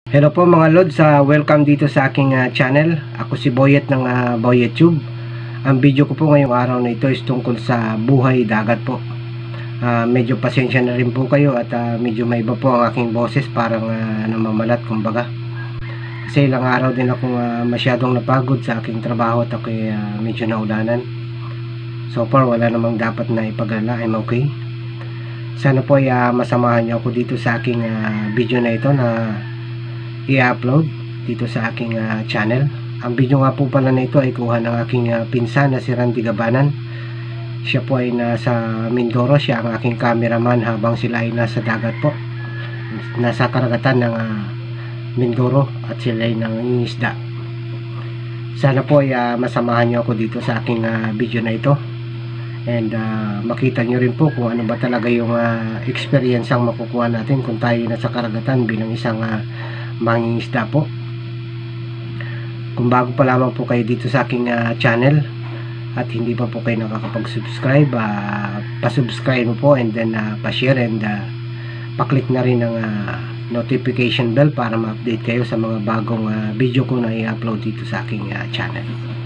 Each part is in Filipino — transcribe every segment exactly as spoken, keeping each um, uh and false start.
Hello po mga lods, uh, welcome dito sa aking uh, channel. Ako si Boyet ng uh, Boyet Tube. Ang video ko po ngayong araw na ito is tungkol sa buhay dagat po. uh, Medyo pasensya na rin po kayo at uh, medyo may iba po ang aking boses, parang uh, namamalat kumbaga. Kasi ilang araw din akong uh, masyadong napagod sa aking trabaho at ako uh, medyo naulanan. So far wala namang dapat na ipag-alala, I'm okay. Sana po ay uh, masamahan niyo ako dito sa aking uh, video na ito na i-upload dito sa aking uh, channel. Ang video nga po pala na ito ay kuha ng aking uh, pinsan na si Randy Gabanan. Siya po ay nasa Mindoro. Siya ang aking cameraman habang sila ay nasa dagat po, nasa karagatan ng uh, Mindoro, at sila ay nangingisda. Sana po ay uh, masamahan nyo ako dito sa aking uh, video na ito, and uh, makita nyo rin po kung ano ba talaga yung uh, experience ang makukuha natin kung tayo nasa karagatan bilang isang uh, mangingisda po. Kung bago pa lamang po kayo dito sa aking uh, channel at hindi pa po kayo nakakapag-subscribe, uh, pa-subscribe mo po, and then uh, pa-share, and uh, pa-click na rin ng uh, notification bell para ma-update kayo sa mga bagong uh, video ko na i-upload dito sa aking uh, channel.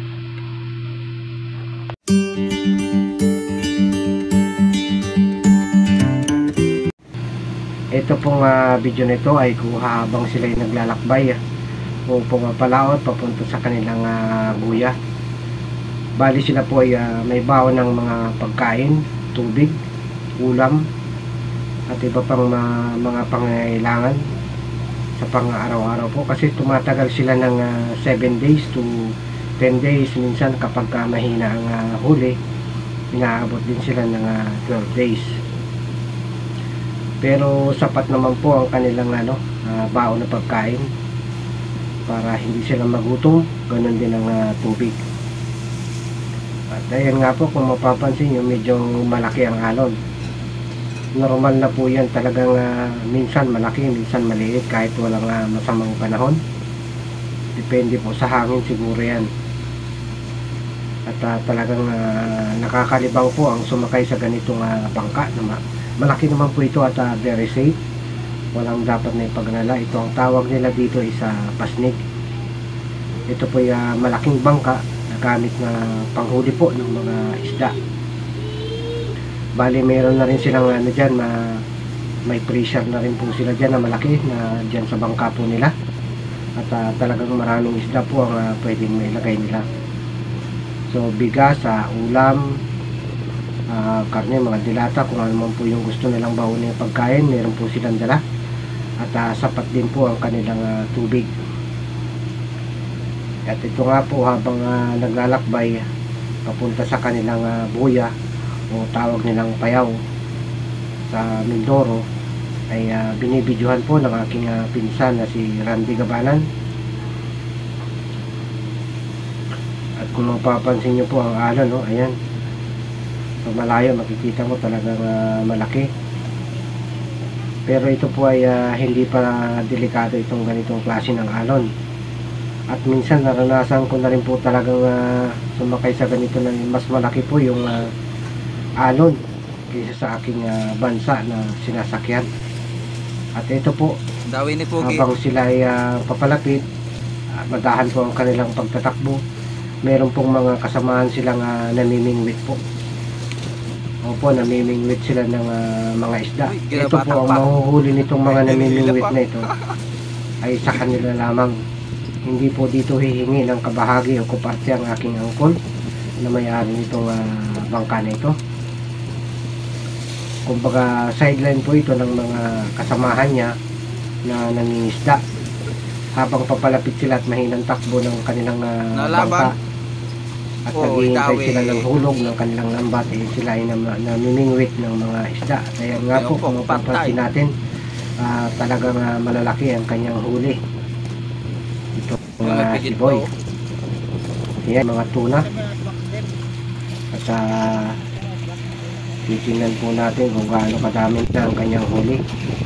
Ito pong uh, video nito ay kuha habang sila ay naglalakbay o pumapalaot papunta sa kanilang uh, buya. Bali sila po ay uh, may baon ng mga pagkain, tubig, ulam at iba pang uh, mga pangangailangan sa pang-araw-araw po, kasi tumatagal sila ng uh, seven days to ten days. Minsan kapag uh, mahina ang uh, huli, inaabot din sila ng uh, twelve days. Pero sapat naman po ang kanilang ano, uh, baon na pagkain para hindi sila magutom. Ganun din ang uh, tubig. At ayan nga po, kung mapapansin nyo, medyo malaki ang alon. Normal na po yan, talagang uh, minsan malaki, minsan maliit, kahit walang uh, masamang panahon. Depende po sa hangin siguro yan. At uh, talagang uh, nakakalibang po ang sumakay sa ganitong uh, bangka na malaki naman po ito at uh, very safe. Walang dapat na ipaglala. Ito ang tawag nila dito is uh, pasnig. Ito po ay uh, malaking bangka na gamit na panghuli po ng mga isda. Bali mayroon na rin silang ano dyan, na may pressure na rin po sila dyan na malaki na dyan sa bangka po nila. At uh, talagang maraming isda po ang uh, pwedeng may lagay nila. So bigas, uh, ulam, Uh, karne, mga dilata, kung ano man po yung gusto nilang baonin ng pagkain, meron po silang dala. At uh, sapat din po ang kanilang uh, tubig. At ito nga po, habang uh, naglalakbay papunta sa kanilang uh, buya o tawag nilang payaw sa Mindoro, ay uh, binibidyohan po ng aking uh, pinsan na si Randy Gabanan. At kung mapapansin nyo po ang alon, no, ayan, so malayo makikita mo talagang uh, malaki. Pero ito po ay uh, hindi pa delikado itong ganitong klase ng alon. At minsan naranasan ko na rin po talagang uh, sumakay sa ganito na mas malaki po yung uh, alon kaysa sa aking uh, bansa na sinasakyan. At ito po, habang sila ay uh, papalapit, uh, madahan po ang kanilang pagtatakbo. Meron pong mga kasamahan silang uh, namimingwit po. Opo, namimingwit sila ng uh, mga isda. Ito po, ang mahuhuli nitong mga namimingwit na ito ay sa kanila lamang. Hindi po dito hihingi ng kabahagi o kuparte ang aking angkol na may-ari nitong uh, bangka na ito. Kumbaga sideline po ito ng mga kasamahan niya na nangingisda. Habang papalapit sila at mahinang takbo ng kanilang uh, bangka at oh, naghihintay sila ng hulog ng kanilang lambat, eh, sila ay namimingwit ng mga isda. Kaya nga po, kung mapapansin natin, uh, talagang uh, malalaki ang kanyang huli. Ito uh, si Boy. Ayan, mga tuna. At uh, titingnan po natin kung gaano kadami na ang kanyang huli.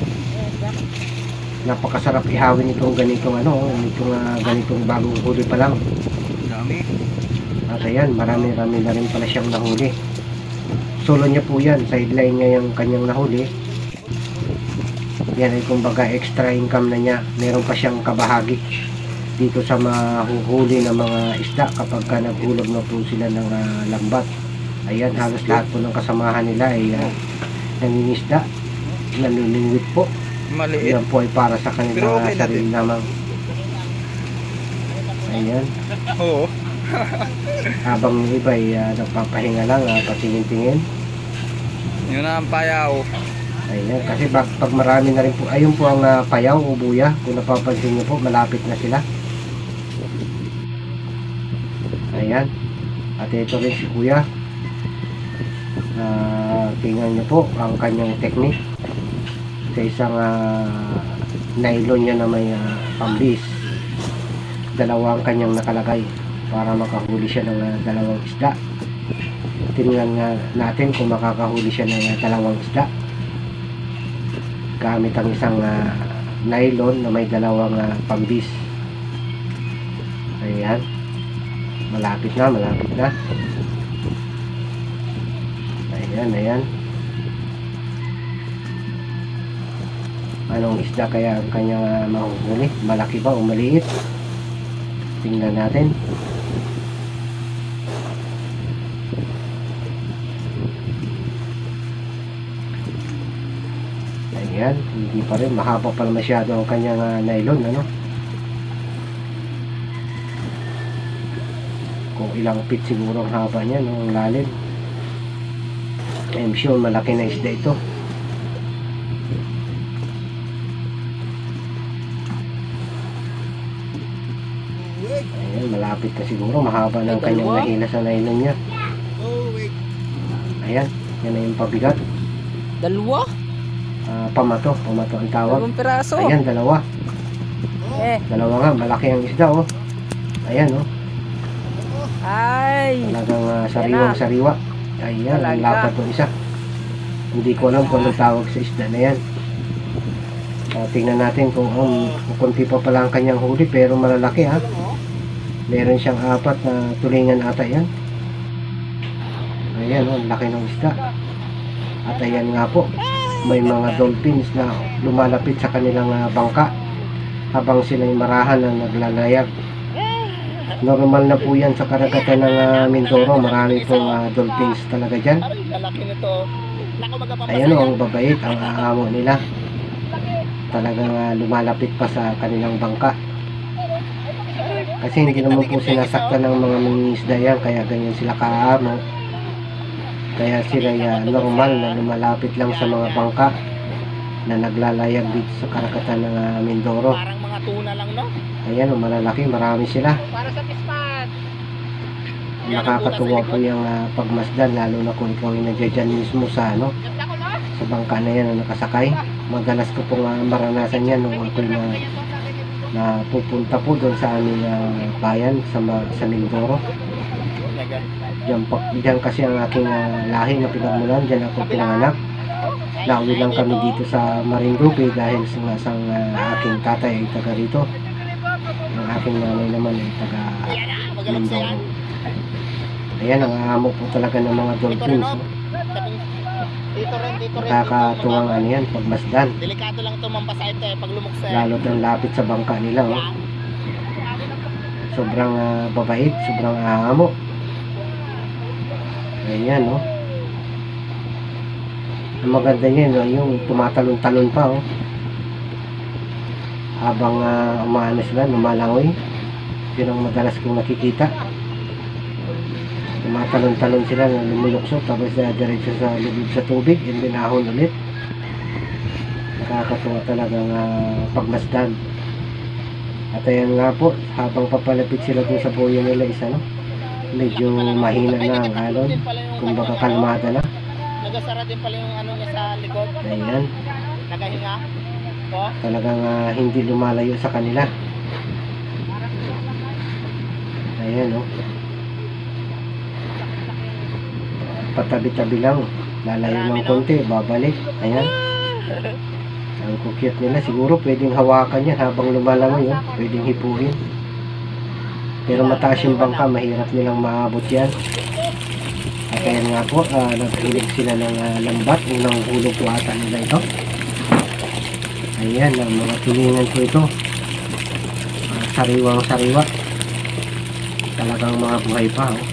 Napakasarap ihawin itong ganitong ano, itong uh, ganitong bagong huli pa lang. Dami. At ayan, marami-rami na rin pala siyang nahuli. Solo niya po yan, sideline niya yung kanyang nahuli. Yan ay kumbaga extra income na niya. Meron pa siyang kabahagi dito sa mahuhuli ng mga isda kapag ka naghulog na po sila ng uh, lambat. Ayan, halos lahat po ng kasamahan nila ay uh, nangingisda, nanuningwit po. Maliit. Yan po ay para sa kanilang okay sarili naman. Ayan. Oo. Habang yung iba ay uh, nagpapahinga lang, uh, patingin-tingin. Yun na ang payaw. Ayan, kasi pag, pag marami na rin po, ayun po ang uh, payaw o buya. Kung napapansin nyo po, malapit na sila. Ayan. At ito rin si kuya. Uh, tingnan nyo po ang kanyang technique. Sa isang uh, nylon niya na may uh, pambis. Dalawang kanyang nakalagay para makahuli siya ng uh, dalawang isda. Tingnan nga natin kung makakahuli siya ng uh, dalawang isda gamit ang isang uh, nylon na may dalawang uh, pambis. Ayan, malapit na malapit na ayan ayan. Anong isda kaya ang kanyang uh, mahuhuli? Malaki ba o maliit? Tingnan natin. Ayan, hindi pa rin. Mahaba pa masyado ang kanyang uh, nylon, ano? Kung ilang feet siguro ang haba niya, no? Ang lalim. I'm sure malaki na isda ito. Ayan, malapit na siguro. Mahaba na ang kanyang nahila sa nylon niya. Ayan, yan na yung pabigat. Dalawa? Uh, pamato, pamato ang tawag. Dalawang piraso. Ayan, dalawa. Eh. Dalawa nga, malaki ang isda, oh. Ayan, oh. Ay. Talagang uh, sariwang sariwa. Ayan, ang lapad ng isa. Hindi ko alam kung anong tawag sa isda na yan. Uh, tingnan natin kung um, kunti pa pala ang kanyang huli, pero malalaki, ha. Meron siyang apat na tulingan ata yan. Ayan, oh, ang laki ng isda. At ayan nga po, may mga dolphins na lumalapit sa kanilang uh, bangka habang sila'y marahan na naglalayag. Normal na po yan sa karagatan ng uh, Mindoro. Marami pong uh, dolphins talaga dyan. Ayan o, ang babait, ang aamo nila. Talagang uh, lumalapit pa sa kanilang bangka. Kasi hindi naman po sinasaktan ng mga mangingisda yan, kaya ganyan sila kaamo. Kaya sila uh, normal na lumalapit lang sa mga bangka na naglalayag dito sa karagatan ng uh, Mindoro. Parang mga tuna lang, no? Ayan, oh, malalaki, marami sila. Para sa pispat. Nakakatuwa po yung uh, pagmasdan, lalo na kung ikaw ay nandiyan mismo sa ano, sa bangka na yan na nakasakay. Madalas ko pong uh, maranasan yan nung ako na, na pupunta po doon sa aming uh, bayan sa, sa Mindoro. Diyan, pa, diyan kasi ang aking uh, lahi na pinagmulan, diyan ako pinanganak. Nauwi lang kami dito sa Marinduque dahil sa isang uh, aking tatay ay taga rito. Ang aking nanay naman ay taga Mindoro. Ayan, ang amo po talaga ng mga dolphins. No? Dito rin, dito rin. Nakakatuwang ano yan, pagmasdan. Delikado lang ito mampasa ito eh, pag lumuksa. Lalo ng lapit sa bangka nila. Oh. Sobrang uh, babait, sobrang amo. Ayan, no? Ang maganda niya, no? Yung tumatalon-talon pa, oh. Habang uh, umaano sila, lumalangoy. Yun ang madalas kong nakikita. Tumatalon-talon sila, lumuluksok, tapos uh, diretso sa lubid sa tubig, and then ahon ulit. Nakakatuwa talagang uh, pagmasdan. At ayan nga po, habang papalapit sila dun sa buyo nila, isa, no? Medyo mahina na ang alon, kumbaga kalmada na. Nagasara din pala yung ano niya sa likod. Ayan, Nagahinga. Oh. talagang uh, hindi lumalayo sa kanila. Ayan, no? Patabi-tabi lang, lalayo ng konti, babalik. Ayan, ang kukyat nila. Siguro pwedeng hawakan yan habang lumalangoy, oh. Pwedeng hipuin. Pero mataas yung bangka, mahirap nilang maabot yan. At ayan nga po, uh, naghilig sila ng uh, lambat. Unang hulog po ata nila ito. Ayan, ang mga tulingan po ito. Uh, sariwang sariwa. Talagang mga buhay pa, oh.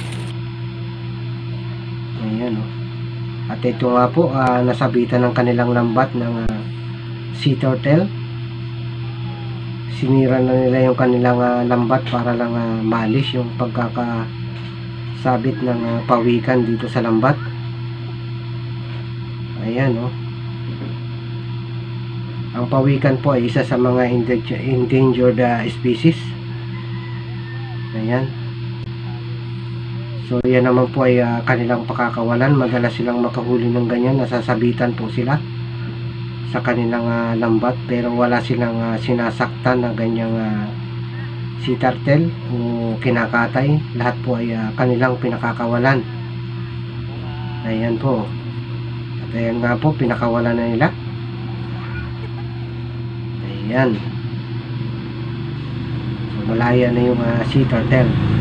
Ayan, oh. At ito nga po, uh, nasabitan ng kanilang lambat ng uh, sea turtle. Sinira na nila yung kanilang uh, lambat para lang uh, maalis yung pagkakasabit ng uh, pawikan dito sa lambat. Ayan, oh. Ang pawikan po ay isa sa mga endangered uh, species. Ayan. So yan naman po ay uh, kanilang pakakawalan. Madalas silang makahuli ng ganyan. Nasasabitan po sila sa kanilang uh, lambat, pero wala silang uh, sinasaktan na ganyang uh, sea turtle o kinakatay. Lahat po ay uh, kanilang pinakakawalan. Ayan po. At ayan nga po, pinakawalan na nila. Ayan. So malaya na yung uh, sea turtle.